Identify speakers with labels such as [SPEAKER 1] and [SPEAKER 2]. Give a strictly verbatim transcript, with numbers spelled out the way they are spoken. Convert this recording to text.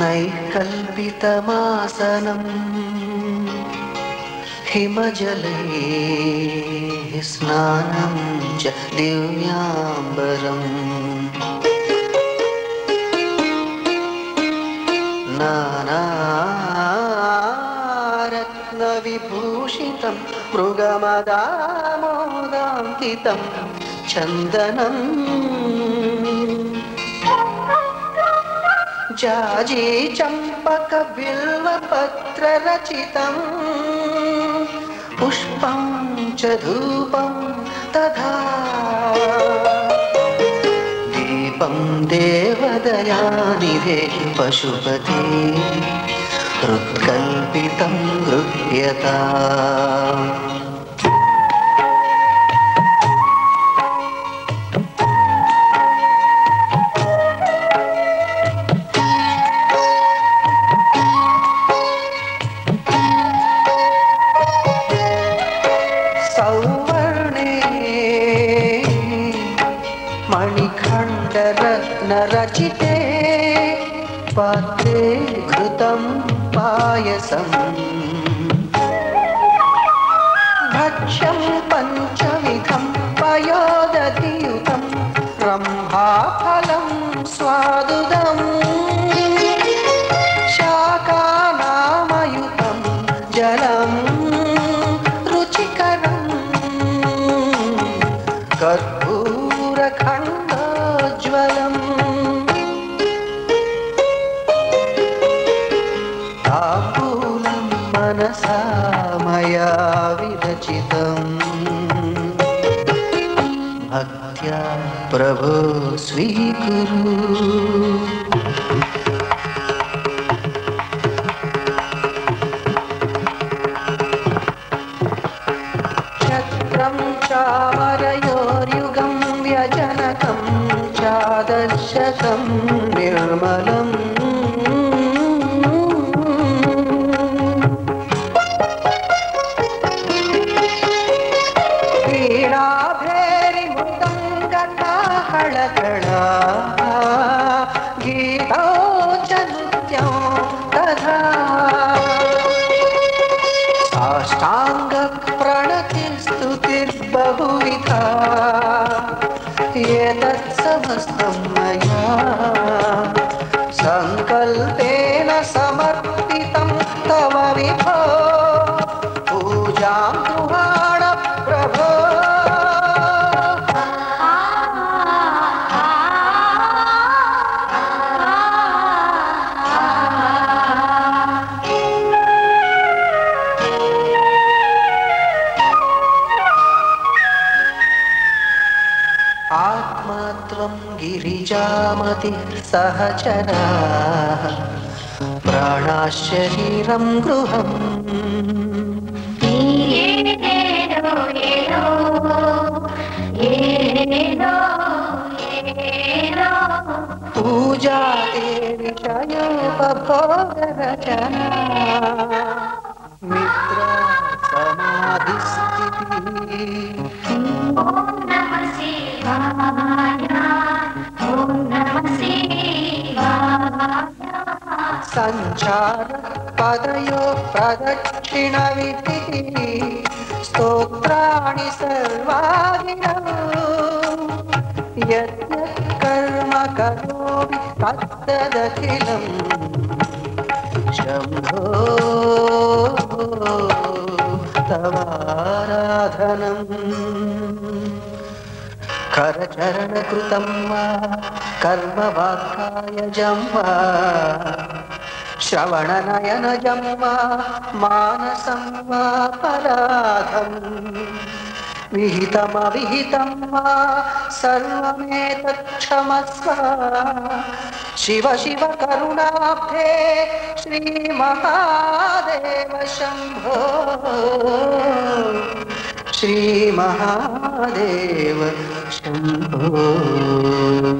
[SPEAKER 1] नैकल्पितमासनं हिमजले स्नानं च दिव्याम्बरम् नानारत्नविभूषितं मृगमदामोदान्तितं चन्दनम् जाजी चंपक बिल्वपत्र रचितं पुष्पं च धूपं तथा दीपं देवदयानिधे पशुपते हृत्कल्पितं गृह्यताम् रचिते पात्रे घृतं पायसं भक्ष्यं पञ्चविधं पयोदधियुतं रम्भाफलं स्वादुदम् शाकानामयुतं जलं रुचिकरं कर्पूरखण्डोज्ज्वलम् मनसा मया विरचितम् भक्त्या प्रभो स्वीकुरु छत्रं चामरयोर्युगं व्यजनकं चादर्शकं निर्मलम् गीतो च नृत्यं तथा साष्टाङ्गप्रणतिस्तुतिर्बहुविधा एतत् समस्तं मया सङ्कल्पेन समर्पितं तव विभो पूजां गृहाण प्रभो आत्मात्वं गिरिजामति सहचरा प्राणाशरीरं गृहम् पूजा विषयोपभोगरचना मित्रा समाधिस्थितिः संचार पदयो प्रदक्षिण विधिः स्तोत्राणि सर्वागिनौ यद्यत् कर्म करोमि तत्तदखिलं शम्भो तवाराधनम् करचरणकृतं वा कर्मवाक्कायजं वा श्रवणनयनजं वा मानसं वा पराधं विहितमविहितं वा सर्वमेतत् क्षमस्व शिव शिव करुणाब्धे श्रीमहादेव शम्भो श्री महादेव शम्भो।